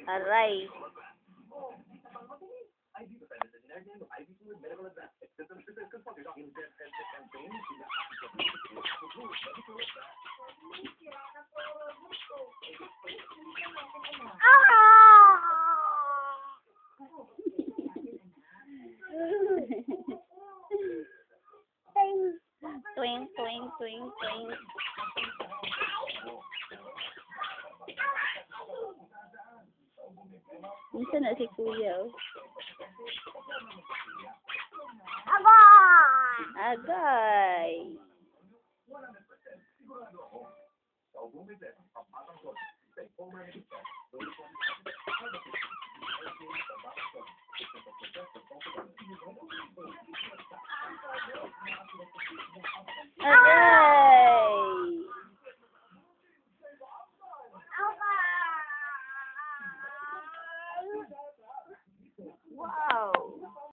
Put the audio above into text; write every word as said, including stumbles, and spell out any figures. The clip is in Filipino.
Aray. Twing, twing, twing, twing. Minsan na si Kuya, oh. Agay! Agay!